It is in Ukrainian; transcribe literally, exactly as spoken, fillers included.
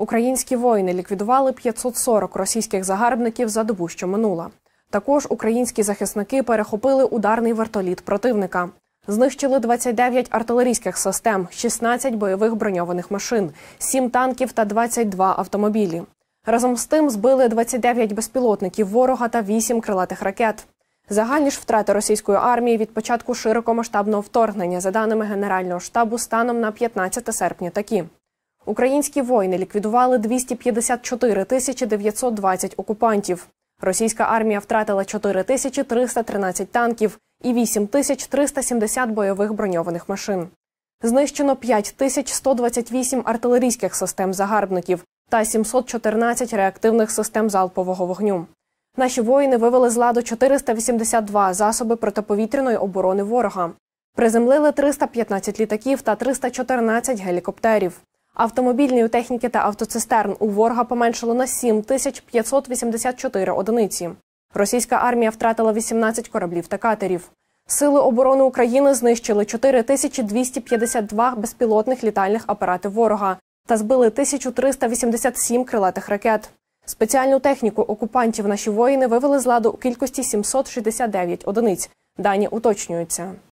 Українські воїни ліквідували п'ятсот сорок російських загарбників за добу, що минула. Також українські захисники перехопили ударний вертоліт противника. Знищили двадцять дев'ять артилерійських систем, шістнадцять бойових броньованих машин, сім танків та двадцять два автомобілі. Разом з тим збили двадцять дев'ять безпілотників ворога та вісім крилатих ракет. Загальні ж втрати російської армії від початку широкомасштабного вторгнення, за даними Генерального штабу, станом на п'ятнадцяте серпня такі. Українські воїни ліквідували двісті п'ятдесят чотири тисячі дев'ятсот двадцять окупантів. Російська армія втратила чотири тисячі триста тринадцять танків і вісім тисяч триста сімдесят бойових броньованих машин. Знищено п'ять тисяч сто двадцять вісім артилерійських систем загарбників та сімсот чотирнадцять реактивних систем залпового вогню. Наші воїни вивели з ладу чотириста вісімдесят два засоби протиповітряної оборони ворога. Приземлили триста п'ятнадцять літаків та триста чотирнадцять гелікоптерів. Автомобільної техніки та автоцистерн у ворога поменшало на сім тисяч п'ятсот вісімдесят чотири одиниці. Російська армія втратила вісімнадцять кораблів та катерів. Сили оборони України знищили чотири тисячі двісті п'ятдесят два безпілотних літальних апарати ворога та збили тисячу триста вісімдесят сім крилатих ракет. Спеціальну техніку окупантів наші воїни вивели з ладу у кількості сімсот шістдесят дев'ять одиниць. Дані уточнюються.